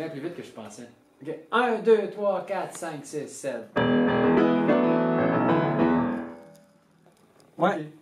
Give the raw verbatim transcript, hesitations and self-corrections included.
bien plus vite que je pensais. Ok. un, deux, trois, quatre, cinq, six, sept. Ouais. Okay.